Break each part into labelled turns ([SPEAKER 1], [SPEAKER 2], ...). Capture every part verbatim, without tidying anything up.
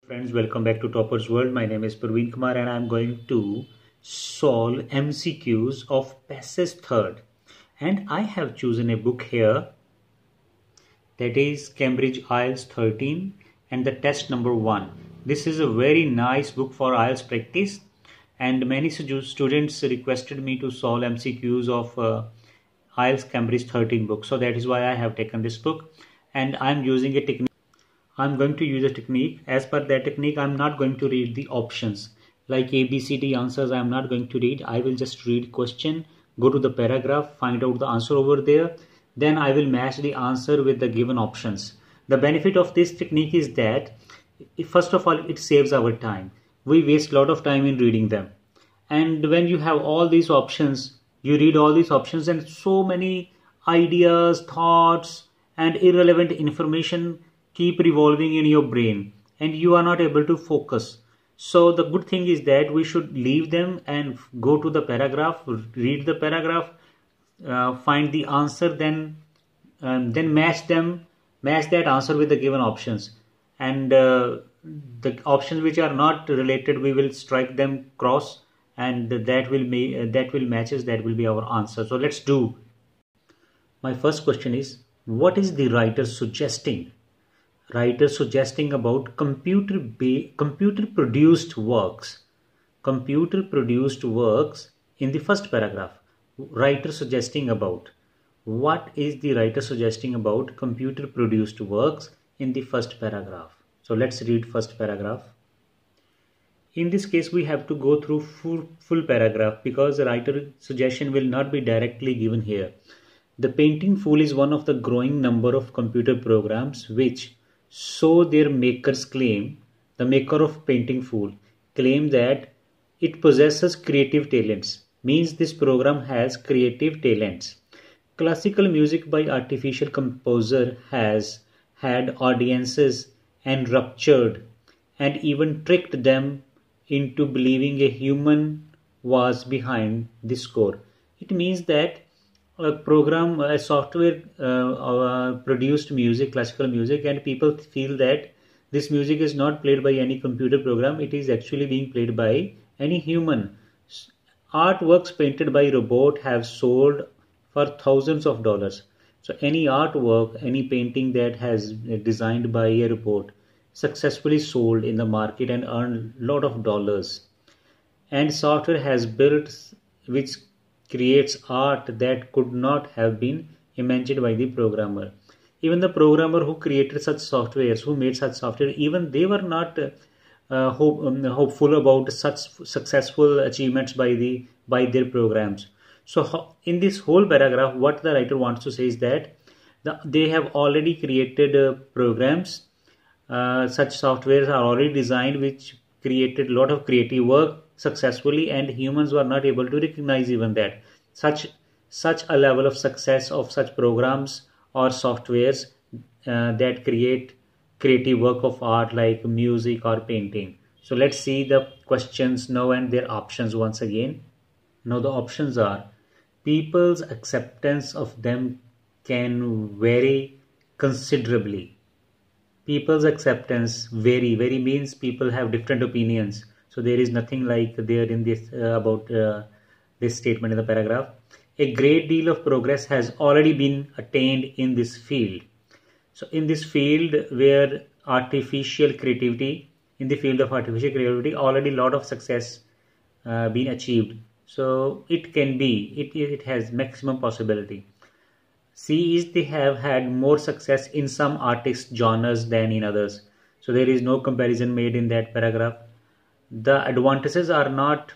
[SPEAKER 1] Friends, welcome back to Topper's World. My name is Parveen Kumar and I am going to solve M C Qs of Passage Third. And I have chosen a book here, that is Cambridge I E L T S thirteen and the test number one. This is a very nice book for I E L T S practice, and many students requested me to solve M C Qs of uh, I E L T S Cambridge thirteen book. So that is why I have taken this book, and I am using a technique. I'm going to use a technique. As per that technique, I'm not going to read the options like A, B, C, D answers. I'm not going to read. I will just read question, go to the paragraph, find out the answer over there. Then I will match the answer with the given options. The benefit of this technique is that, first of all, it saves our time. We waste a lot of time in reading them. And when you have all these options, you read all these options and so many ideas, thoughts, and irrelevant information keep revolving in your brain and you are not able to focus. So the good thing is that we should leave them and go to the paragraph, read the paragraph, uh, find the answer, then um, then match them, match that answer with the given options. And uh, the options which are not related, we will strike them cross, and that will be uh, that will matches, that will be our answer. So let's do. My first question is, what is the writer suggesting? Writer suggesting about computer computer produced works. Computer produced works in the first paragraph. Writer suggesting about. What is the writer suggesting about computer produced works in the first paragraph? So let's read first paragraph. In this case, we have to go through full, full paragraph because the writer suggestion will not be directly given here. The Painting Fool is one of the growing number of computer programs which, so their makers claim, the maker of Painting Fool, claim that it possesses creative talents. Means this program has creative talents. Classical music by artificial composer has had audiences enraptured and even tricked them into believing a human was behind the score. It means that a program, a software uh, uh, produced music, classical music, and people feel that this music is not played by any computer program, it is actually being played by any human. Artworks painted by robot have sold for thousands of dollars. So any artwork, any painting that has designed by a robot successfully sold in the market and earned a lot of dollars. And software has built which creates art that could not have been imagined by the programmer. Even the programmer who created such softwares, who made such software, even they were not uh, hope, um, hopeful about such successful achievements by the by their programs. So in this whole paragraph, what the writer wants to say is that the, they have already created uh, programs, uh, such softwares are already designed which created a lot of creative work successfully, and humans were not able to recognize even that. Such such a level of success of such programs or softwares uh, that create creative work of art like music or painting. So let's see the questions now and their options once again. Now the options are: people's acceptance of them can vary considerably. People's acceptance vary. Vary means people have different opinions. So there is nothing like there in this uh, about uh, this statement in the paragraph. A great deal of progress has already been attained in this field. So in this field where artificial creativity, in the field of artificial creativity, already a lot of success uh, been achieved. So it can be, it, it has maximum possibility. C is they have had more success in some artist genres than in others. So there is no comparison made in that paragraph. The advantages are not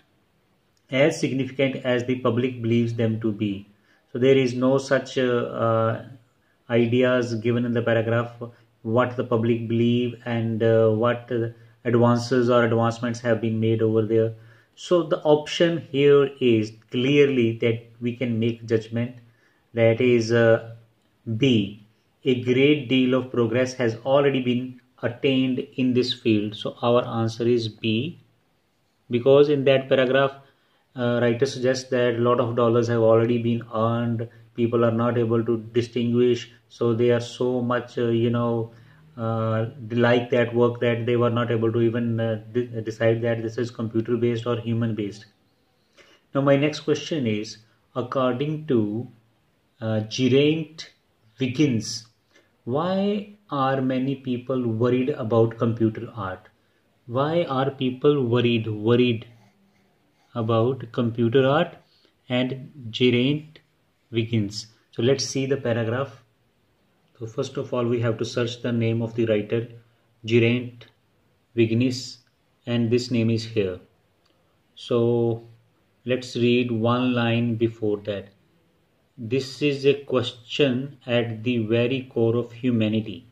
[SPEAKER 1] as significant as the public believes them to be. So there is no such uh, uh, ideas given in the paragraph what the public believe and uh, what uh, advances or advancements have been made over there. So the option here is clearly that we can make judgment, that is uh, B. A great deal of progress has already been attained in this field. So our answer is B, because in that paragraph uh, writer suggests that a lot of dollars have already been earned. People are not able to distinguish, so they are so much uh, you know uh, like that work that they were not able to even uh, de decide that this is computer based or human based. Now my next question is, according to uh, Geraint Wiggins, why are many people worried about computer art? Why are people worried worried about computer art and Geraint Wiggins? So let's see the paragraph. So first of all, we have to search the name of the writer, Geraint Wiggins, and this name is here. So let's read one line before that. This is a question at the very core of humanity,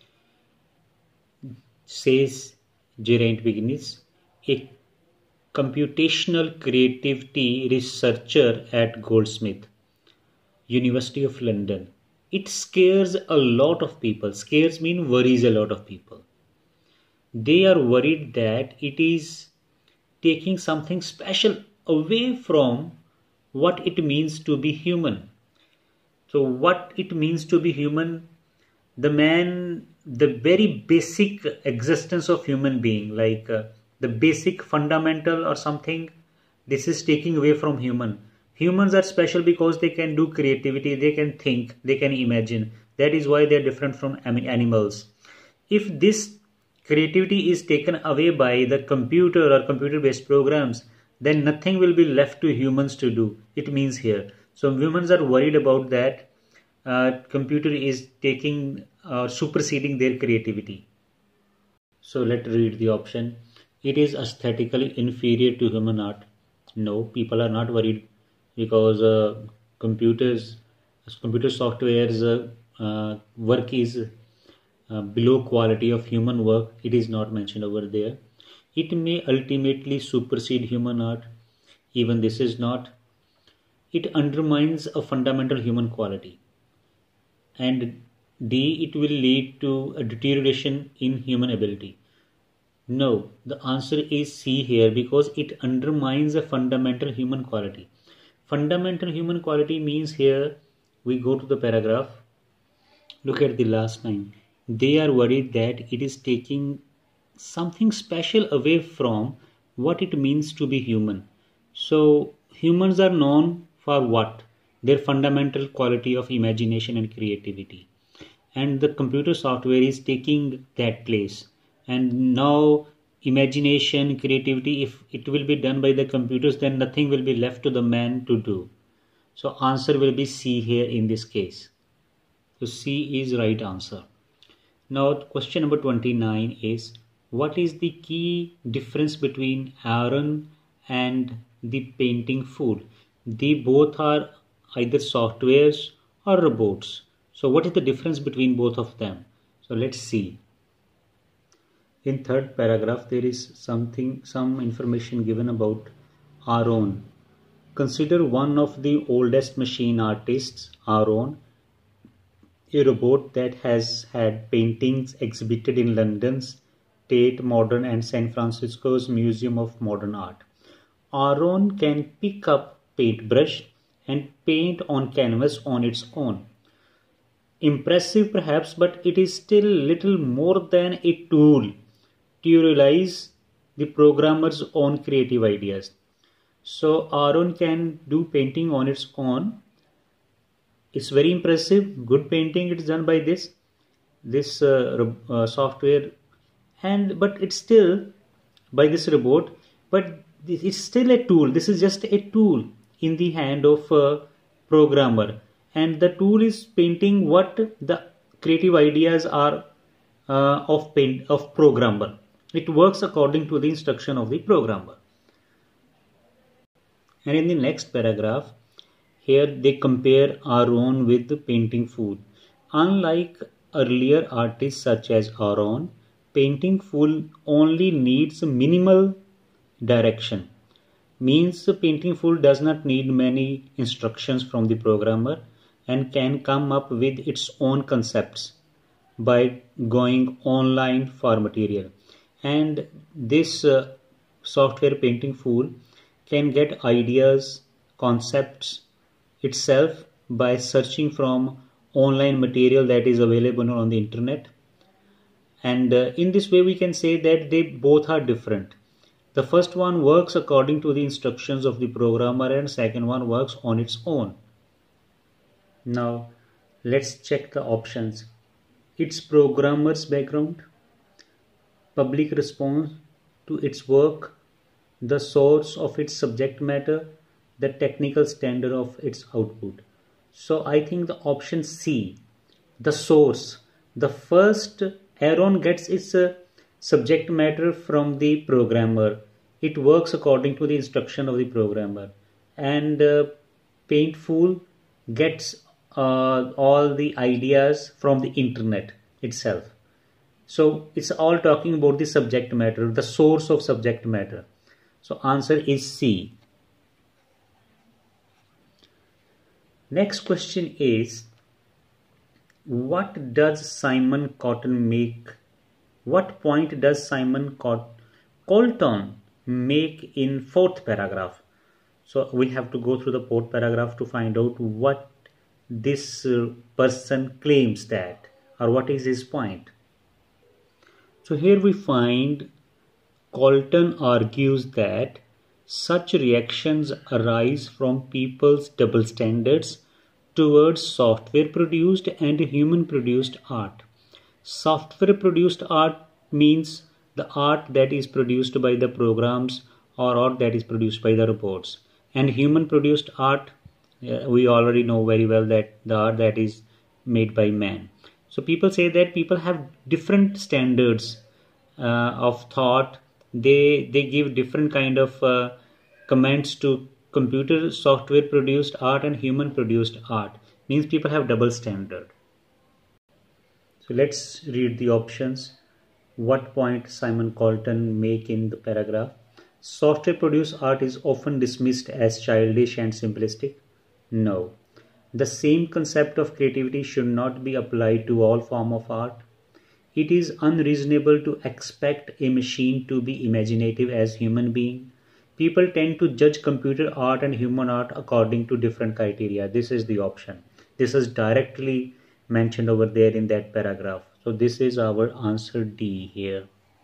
[SPEAKER 1] says Geraint Wiggins, a computational creativity researcher at Goldsmith, University of London. It scares a lot of people. Scares mean worries a lot of people. They are worried that it is taking something special away from what it means to be human. So what it means to be human, the man, the very basic existence of human being, like uh, the basic fundamental or something, this is taking away from human. Humans are special because they can do creativity, they can think, they can imagine. That is why they are different from animals. If this creativity is taken away by the computer or computer based programs, then nothing will be left to humans to do. It means here. So humans are worried about that uh, computer is taking or uh, superseding their creativity. So let's read the option. It is aesthetically inferior to human art. No, people are not worried because uh, computers, computer software's uh, uh, work is uh, below quality of human work. It is not mentioned over there. It may ultimately supersede human art. Even this is not. It undermines a fundamental human quality. And D, it will lead to a deterioration in human ability. No, the answer is C here, because it undermines a fundamental human quality. Fundamental human quality means here, we go to the paragraph. Look at the last line. They are worried that it is taking something special away from what it means to be human. So humans are known for what? Their fundamental quality of imagination and creativity. And the computer software is taking that place. And now imagination, creativity, if it will be done by the computers, then nothing will be left to the man to do. So answer will be C here in this case. So C is right answer. Now question number twenty-nine is, what is the key difference between Aaron and the painting fool? They both are either softwares or robots. So what is the difference between both of them? So let's see. In third paragraph, there is something, some information given about Aaron. Consider one of the oldest machine artists, Aaron, a robot that has had paintings exhibited in London's Tate Modern and San Francisco's Museum of Modern Art. Aaron can pick up paintbrush and paint on canvas on its own. Impressive perhaps, but it is still little more than a tool to realize the programmer's own creative ideas. So Aaron can do painting on its own. It's very impressive, good painting it's done by this this uh, uh, software, and but it's still by this robot, but it's still a tool. This is just a tool in the hand of a programmer, and the tool is painting what the creative ideas are uh, of paint of programmer. It works according to the instruction of the programmer. And in the next paragraph, here they compare Aaron with the painting fool. Unlike earlier artists such as Aaron, painting fool only needs minimal direction. Means the painting fool does not need many instructions from the programmer and can come up with its own concepts by going online for material. And this uh, software painting fool can get ideas, concepts itself by searching from online material that is available on the internet. And uh, in this way we can say that they both are different. The first one works according to the instructions of the programmer and second one works on its own. Now let's check the options. Its programmer's background, public response to its work, the source of its subject matter, the technical standard of its output. So I think the option C, the source. The first Aaron gets its uh, subject matter from the programmer. It works according to the instruction of the programmer. And uh, Paintful gets uh, all the ideas from the internet itself. So it's all talking about the subject matter, the source of subject matter. So answer is C. Next question is, what does Simon Cotton make? What point does Simon Cot Colton make in fourth paragraph? So we have to go through the fourth paragraph to find out what this uh, person claims that, or what is his point. So here we find Colton argues that such reactions arise from people's double standards towards software produced and human produced art. Software produced art means the art that is produced by the programs or art that is produced by the robots. And human produced art, uh, we already know very well that the art that is made by man. So people say that people have different standards uh, of thought. They, they give different kind of uh, comments to computer software produced art and human produced art. Means people have double standard. So let's read the options. What point Simon Colton make in the paragraph? Software produced art is often dismissed as childish and simplistic. No. The same concept of creativity should not be applied to all form of art. It is unreasonable to expect a machine to be imaginative as human being. People tend to judge computer art and human art according to different criteria. This is the option. This is directly mentioned over there in that paragraph. So this is our answer D here.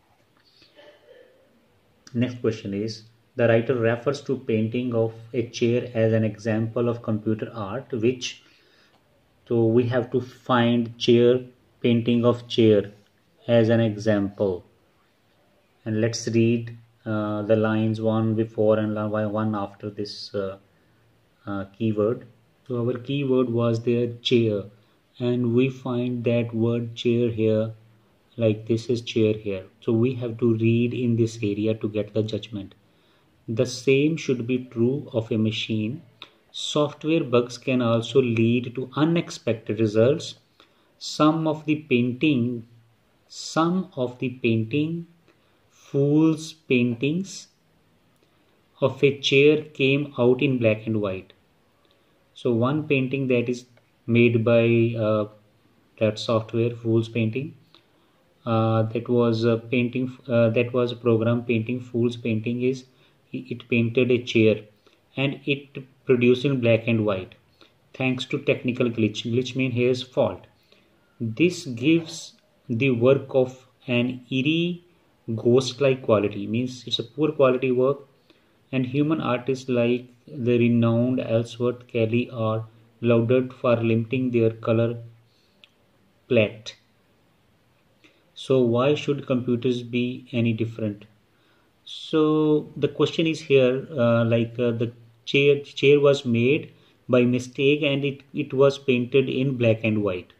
[SPEAKER 1] Next question is, the writer refers to painting of a chair as an example of computer art, which, so we have to find chair, painting of chair as an example. And let's read uh, the lines one before and one after this uh, uh, keyword. So our keyword was there chair, and we find that word chair here, like this is chair here. So we have to read in this area to get the judgment. The same should be true of a machine. Software bugs can also lead to unexpected results. Some of the painting, some of the painting, fool's paintings of a chair came out in black and white. So one painting that is made by uh, that software, fool's painting, uh, that was a painting, uh, that was a program painting, fool's painting is, it painted a chair and it produced in black and white thanks to technical glitch. Glitch means here's fault. This gives the work of an eerie ghost-like quality, means it's a poor quality work, and human artists like the renowned Ellsworth Kelly are lauded for limiting their color palette. So why should computers be any different? So the question is here, uh, like uh, the chair chair was made by mistake and it, it was painted in black and white.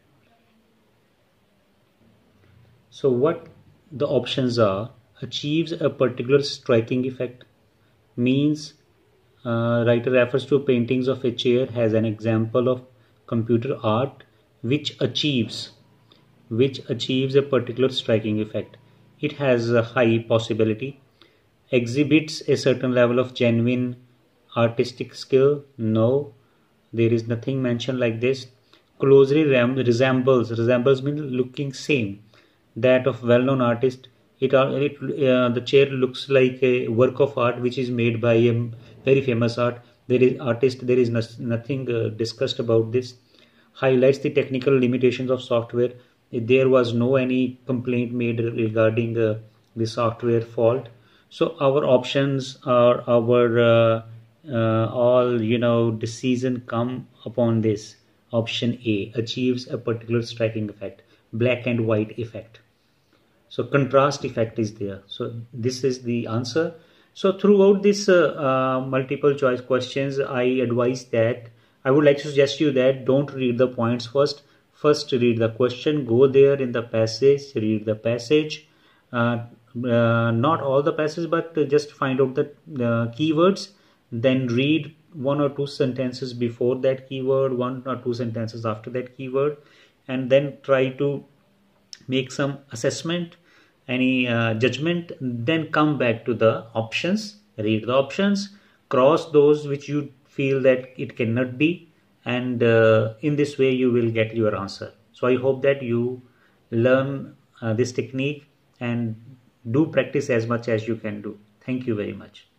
[SPEAKER 1] So what the options are: achieves a particular striking effect, means uh, writer refers to paintings of a chair as an example of computer art which achieves which achieves a particular striking effect. It has a high possibility. Exhibits a certain level of genuine artistic skill. No, there is nothing mentioned like this. Closely resembles resembles means looking same that of well-known artist. It, it uh, the chair looks like a work of art which is made by a very famous art. There is artist. There is no, nothing uh, discussed about this. Highlights the technical limitations of software. there was no any complaint made regarding uh, the software fault. So our options are our uh, uh, all you know decision come upon this. Option A achieves a particular striking effect, black and white effect. So contrast effect is there. So this is the answer. So throughout this uh, uh, multiple choice questions, I advise that I would like to suggest you that don't read the points first. First read the question, go there in the passage, read the passage. Uh, uh, not all the passage, but just find out the uh, keywords. Then read one or two sentences before that keyword, one or two sentences after that keyword, and then try to make some assessment, any uh, judgment, then come back to the options, read the options, cross those which you feel that it cannot be, and uh, in this way you will get your answer. So I hope that you learn uh, this technique and do practice as much as you can do. Thank you very much.